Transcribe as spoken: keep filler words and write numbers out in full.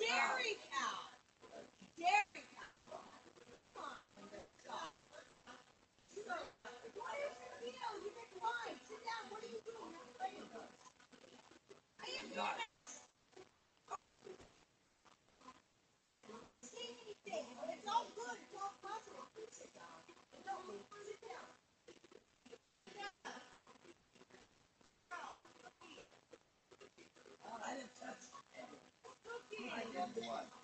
Dairy cow. Dairy cow. Come on. Stop. You go. What is your deal? You make wine. Sit down. What are you doing? You're playing. I am not. Saying anything, but it's all good. It's all positive. Please sit down. No, sit down. Sit down. Oh, I didn't touch it. Cookie. I did what?